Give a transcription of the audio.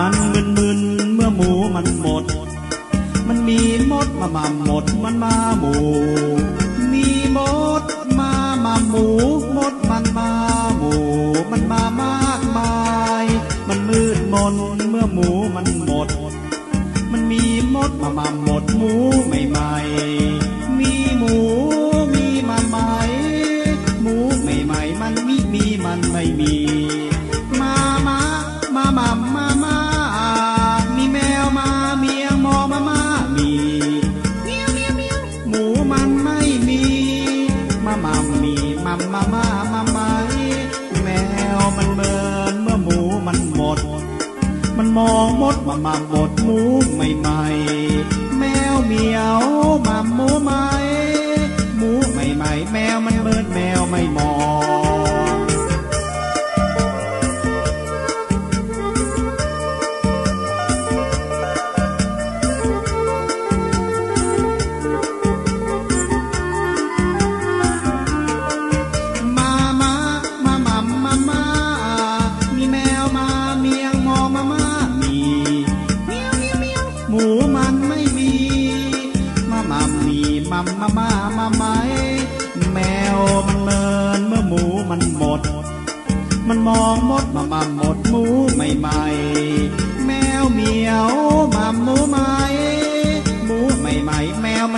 มันมึนเมื่อหมูมันหมดมันมีมดมาหมดมันมาหมูมีมดมาหมูมดมันมาหมูมันมามากมายมันมืดมนเมื่อหมูมันหมดมันมีมดมาหมดหมูใหม่ๆมีหมูมีมาใหม่หมูใหม่ๆมันมีมันไม่มีมามีแมวมาเมียงมอมามีเมียวหมูมันไม่มีมามีมาแมวมันเมินเมื่อหมูมันหมดมันมองมดมาหมดหมูใหม่ๆแมวเหมียวมาหมูใหม่หมูใหม่แมวมันเมินแมวไม่มองมีแมวมาเมียงมองมามีเมียวหมูมันไม่มีมามีมาไหมแมวมันเมินเมื่อหมูมันหมดมันมองมดมาหมดหมูใหม่ๆแมวเหมียวมาหมูใหม่หมูใหม่แมว